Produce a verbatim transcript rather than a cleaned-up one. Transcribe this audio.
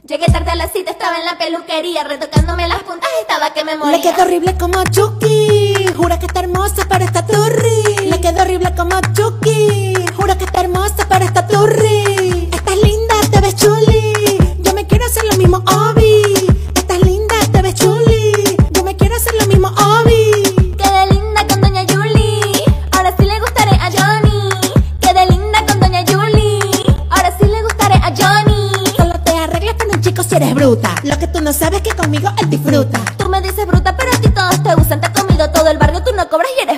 Llegué tarde a la cita, estaba en la peluquería, retocándome las puntas, estaba que me moría. Le quedó horrible como Chucky, jura que está hermosa para esta turri. Le quedó horrible como Chucky, jura que está hermosa para esta turri. Estás linda, te ves chuli, yo me quiero hacer lo mismo, Obi. Estás linda, te ves chuli, yo me quiero hacer lo mismo, Obi. Quedé linda con doña Julie, ahora sí le gustaré a Johnny. Quedé linda con doña Julie, ahora sí le gustaré a Johnny. Solo te arreglas con un chico si eres bruta, lo que tú no sabes es que conmigo él disfruta. Tú me dices bruta, pero a ti todos te usan. Te ha comido todo el barrio, tú no cobras y eres